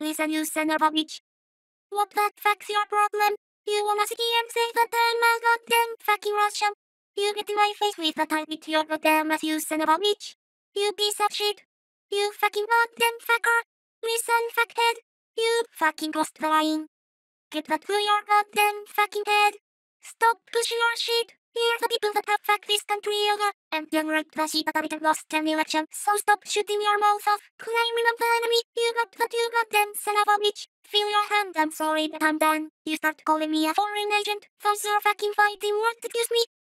Listen, you son of a bitch. What the fuck's your problem? You wanna sit here and say that I'm a goddamn fucking Russian? You get in my face with a time with your goddamn ass, you son of a bitch. You piece of shit. You fucking goddamn fucker. Listen, fuckhead. You fucking ghost lying. Get that through your goddamn fucking head. Stop pushing your shit. Here's the people that have fucked this country over, and then raped the shit out of it and lost an election. So stop shooting your mouth off, claiming I'm the enemy. You got that, you goddamn son of a bitch. Feel your hand, I'm sorry, but I'm done. You start calling me a foreign agent. Those are fucking fighting words, excuse me.